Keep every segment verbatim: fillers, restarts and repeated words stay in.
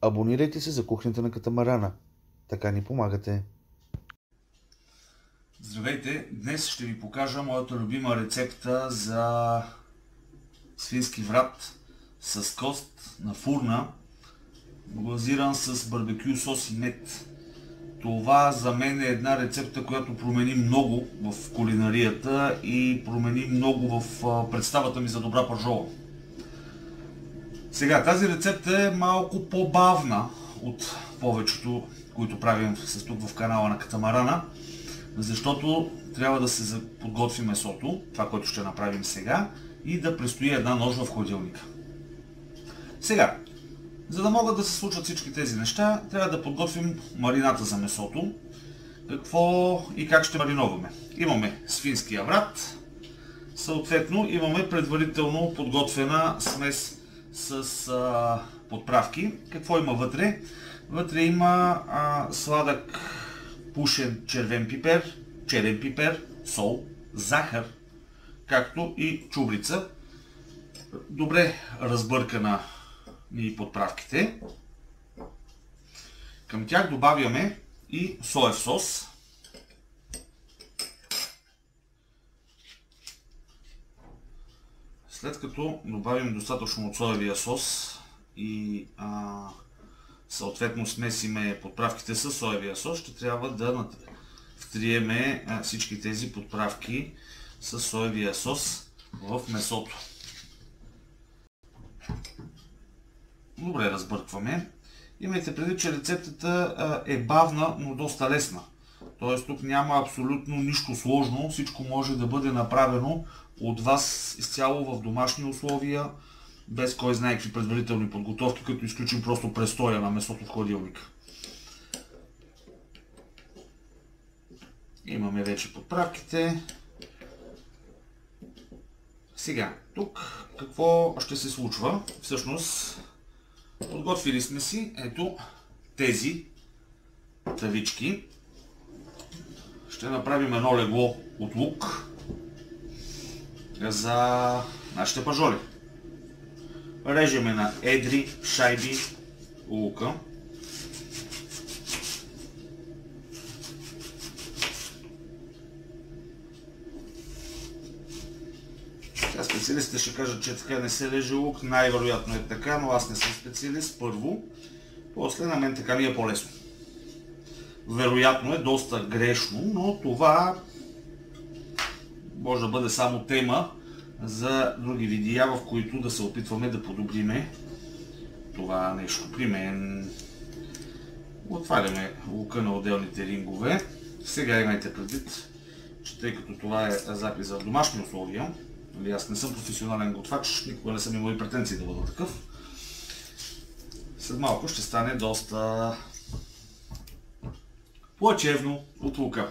Абонирайте се за кухнята на Катамарана. Така ни помагате. Здравейте! Днес ще ви покажа моята любима рецепта за свински врат с кост на фурна, глазиран с барбекю сос и мед. Това за мен е една рецепта, която промени много в кулинарията и промени много в представата ми за добра пържола. Сега, тази рецепта е малко по-бавна от повечето, които правим с тук в канала на Катамарана, защото трябва да се подготви месото, това, което ще направим сега, и да престои една нощ в хладилника. Сега, за да могат да се случат всички тези неща, трябва да подготвим марината за месото. Какво и как ще мариноваме? Имаме свинския врат, съответно имаме предварително подготвена смес с а, подправки. Какво има вътре? Вътре има а, сладък пушен червен пипер, черен пипер, сол, захар, както и чубрица. Добре разбъркана и подправките. Към тях добавяме и соев сос. След като добавим достатъчно от соевия сос и а, съответно смесиме подправките с соевия сос, ще трябва да втриеме всички тези подправки с соевия сос в месото. Добре разбъркваме. Имайте предвид, че рецептата е бавна, но доста лесна. Тоест тук няма абсолютно нищо сложно, всичко може да бъде направено от вас изцяло в домашни условия, без кой знае какви предварителни подготовки, като изключим просто престоя на месото в хладилника. Имаме вече подправките. Сега, тук какво ще се случва? Всъщност, подготвили сме си ето тези тавички. Ще направим едно легло от лук за нашите пържоли. Режеме на едри шайби лука. Сега специалистите ще кажат, че така не се реже лук. Най-вероятно е така, но аз не съм специалист. Първо, после на мен така ми е по-лесно. Вероятно е доста грешно, но това може да бъде само тема за други видеа, в които да се опитваме да подобриме това нещо. При мен отваряме лука на отделните рингове. Сега имайте предвид, че тъй като това е запис за домашни условия, аз не съм професионален готвач, никога не съм имал и претенции да бъда такъв, след малко ще стане доста плачевно от лука.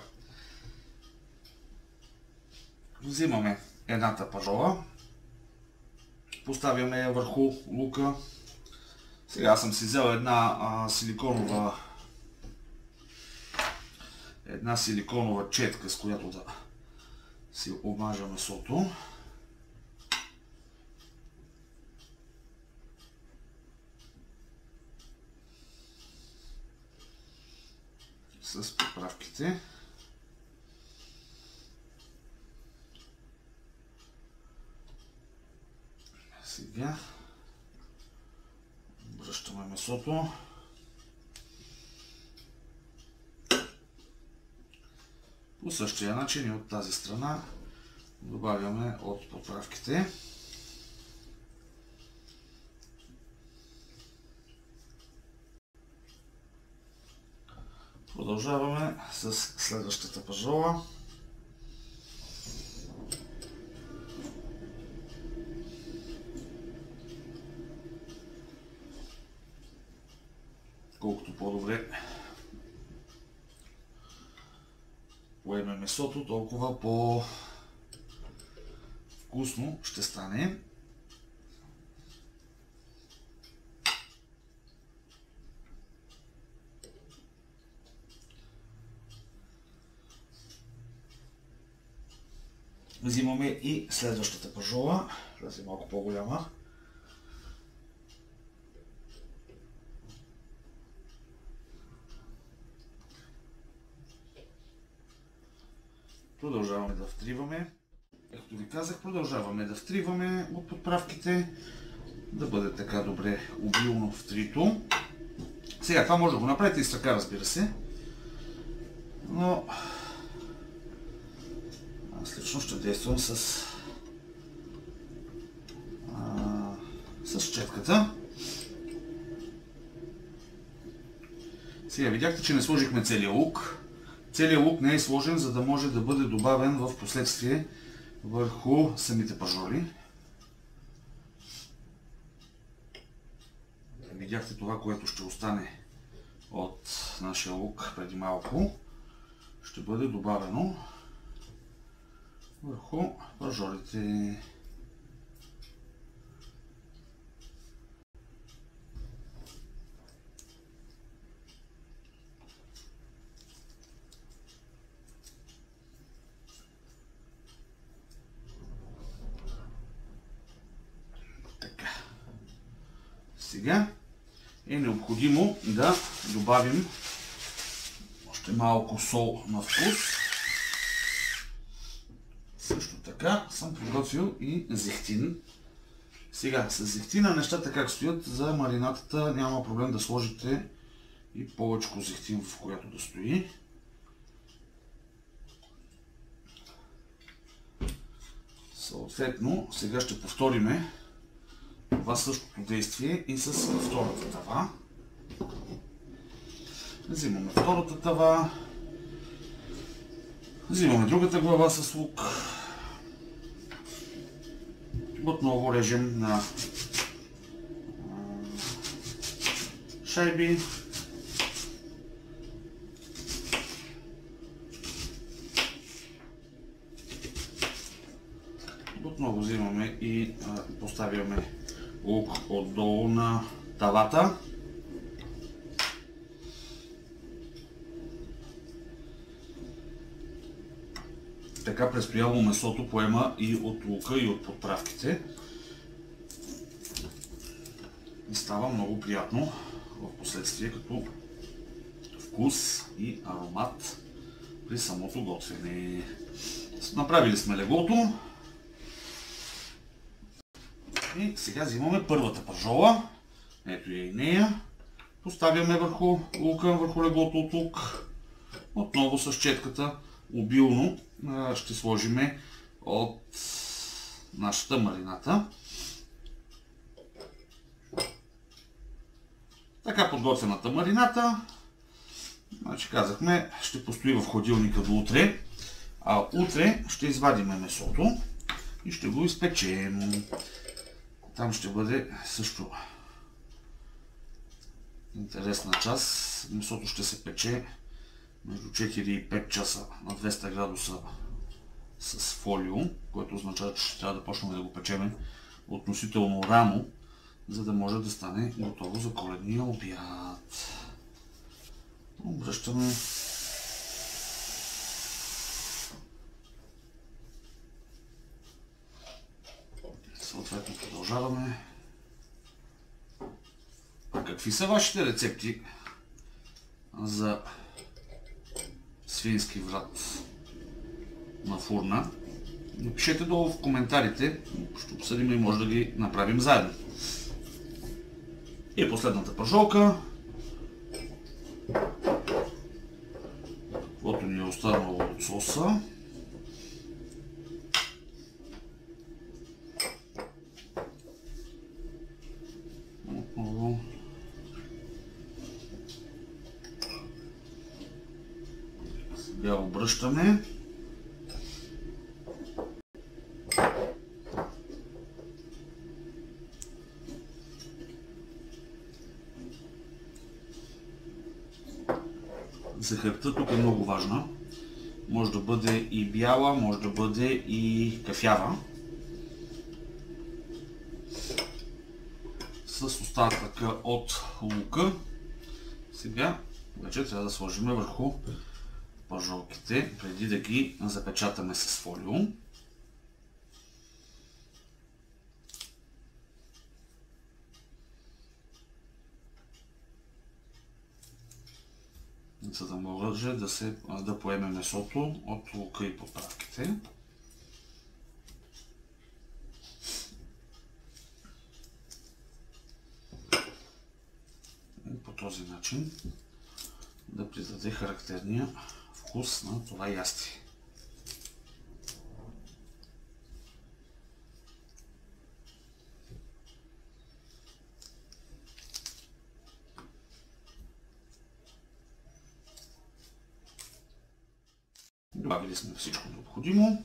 Взимаме едната пържола, поставяме я върху лука. Сега съм си взел една а, силиконова една силиконова четка, с която да си обмажа месото. С подправките. Сега връщаме месото. По същия начин и от тази страна добавяме от подправките. Продължаваме с следващата пържола. Колкото по-добре поеме месото, толкова по-вкусно ще стане. Взимаме и следващата пържола, тази е малко по-голяма. Продължаваме да втриваме. Както ви казах, продължаваме да втриваме от подправките, да бъде така добре обилно втрито. Сега това може да го направите и с ръка, разбира се, но аз лично ще действам с, а, с четката. Сега видяхте, че не сложихме целия лук. Целият лук не е сложен, за да може да бъде добавен в последствие върху самите пържоли. Видяхте това, което ще остане от нашия лук преди малко, ще бъде добавено върху пържолите. Така. Сега е необходимо да добавим още малко сол на вкус. Също така съм приготвил и зехтин. Сега с зехтина нещата как стоят, за маринатата няма проблем да сложите и повече зехтин, в която да стои. Съответно, сега ще повториме това същото действие и с втората тава. Взимаме втората тава. Взимаме другата глава с лук. Отново режем на шайби. Отново взимаме и поставяме лук отдолу на тавата. Така предстояло месото поема и от лука, и от подправките. И става много приятно в последствие като вкус и аромат при самото готвене. Направили сме леглото. И сега взимаме първата пържола. Ето я и нея. Поставяме върху лука, върху леглото от лук. Отново с четката обилно ще сложиме от нашата марината. Така подготвената марината, значи казахме, ще постои в хладилника до утре, а утре ще извадим месото и ще го изпечем. Там ще бъде също интересна част. Месото ще се пече между четири и пет часа на двеста градуса с фолио, което означава, че ще трябва да почнем да го печеме относително рано, за да може да стане готово за коледния обяд. Обръщаме. Съответно продължаваме. А какви са вашите рецепти за свински врат на фурна? Напишете долу в коментарите, ще обсъдим и може да ги направим заедно. И последната пържолка. Каквото ни е останало от соса. Отново. Сега обръщаме. Захарта тук е много важна. Може да бъде и бяла, може да бъде и кафява. С остатъка от лука. Сега вече трябва да сложим върху пържолките, преди да ги запечатаме с фолио. за да може да, се, да поеме месото от лука и подправките. И по този начин да придаде характерния вкус на това ястие. Добавили сме всичко необходимо.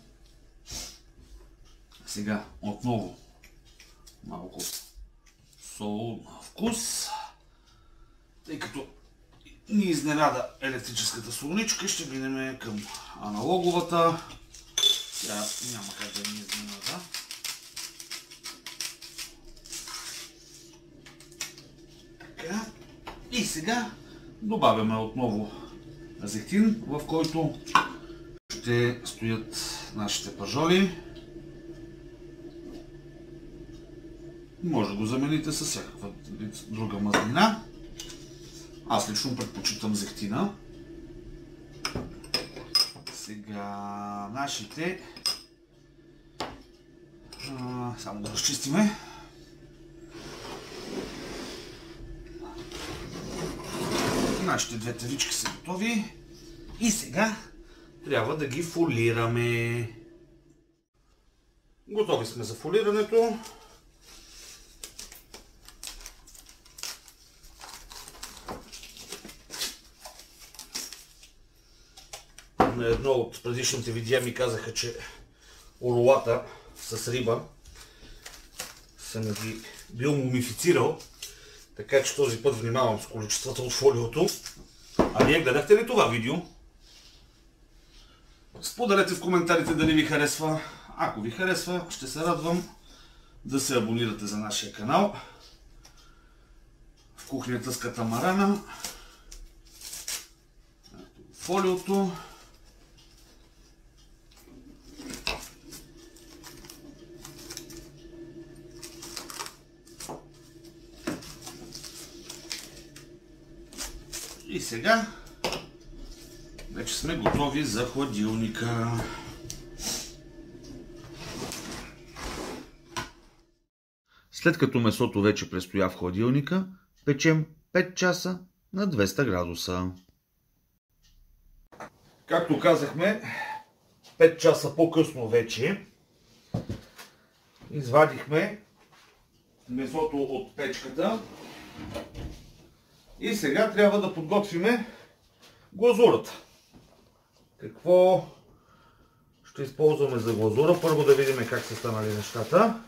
Сега отново малко сол на вкус. Тъй като ни изненада електрическата солничка, ще минем към аналоговата. Сега няма как да ни изненада. Така. И сега добавяме отново зехтин, в който ще стоят нашите пържоли. Може да го замените с всякаква друга мазнина. Аз лично предпочитам зехтина. Сега нашите... А, само да разчистиме. Нашите две тавички са готови. И сега трябва да ги фолираме. Готови сме за фолирането. На едно от предишните видеа ми казаха, че орлата с риба съм ги бил мумифицирал, така че този път внимавам с количествата от фолиото. А вие гледахте ли това видео? Споделете в коментарите дали ви харесва. Ако ви харесва, ще се радвам да се абонирате за нашия канал в кухнята с катамарана. Фолиото. И сега вече сме готови за хладилника. След като месото вече престоя в хладилника, печем пет часа на двеста градуса. Както казахме, пет часа по-късно вече извадихме месото от печката и сега трябва да подготвиме глазурата. Какво ще използваме за глазура? Първо да видим как са станали нещата.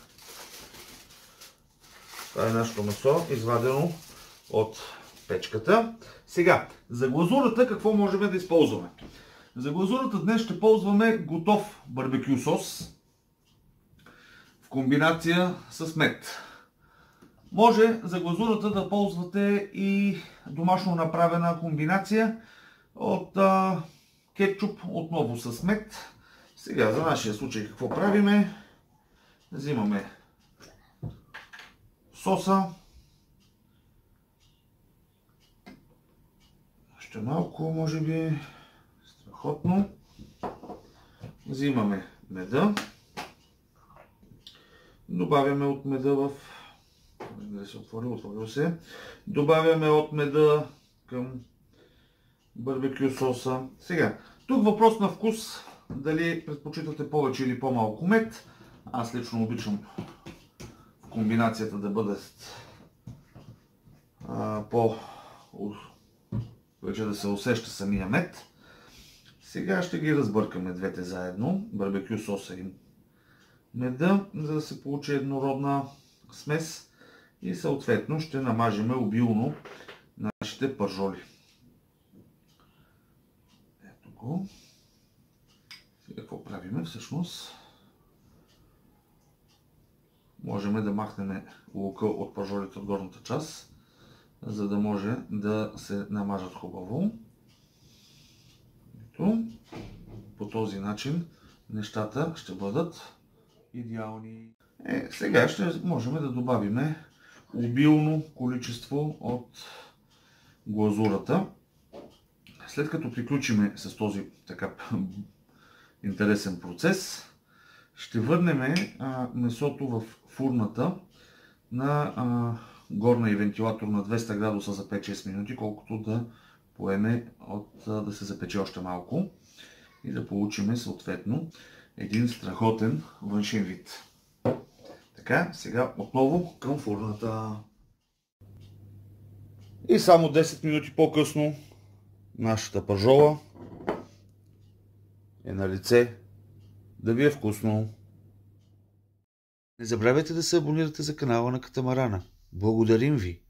Това е нашето месо, извадено от печката. Сега, за глазурата какво можем да използваме? За глазурата днес ще ползваме готов барбекю сос в комбинация с мед. Може за глазурата да ползвате и домашно направена комбинация от а, кетчуп, отново с мед. Сега за нашия случай какво правиме? Взимаме соса. Още малко, може би, страхотно. Взимаме меда. Добавяме от меда в... Да се отвори, отворил се. Добавяме от меда към барбекю соса. Сега, тук въпрос на вкус. Дали предпочитате повече или по-малко мед. Аз лично обичам в комбинацията да бъдат а, по... вече да се усеща самия мед. Сега ще ги разбъркаме двете заедно. Барбекю соса и меда, за да се получи еднородна смес. И съответно ще намажеме обилно нашите пържоли. Ето го. Сега какво правиме всъщност? Можем да махнем лука от пържолите от горната част, за да може да се намажат хубаво. Ето. По този начин нещата ще бъдат идеални. Е, сега ще можем да добавим обилно количество от глазурата. След като приключиме с този така интересен процес, ще върнем месото в фурната на а, горна и вентилатор на двеста градуса за пет-шест минути, колкото да поеме от а, да се запече още малко и да получим съответно един страхотен външен вид. Така, сега отново към фурната. И само десет минути по-късно нашата пържола е на лице. Да ви е вкусно! Не забравяйте да се абонирате за канала на Катамарана. Благодарим ви!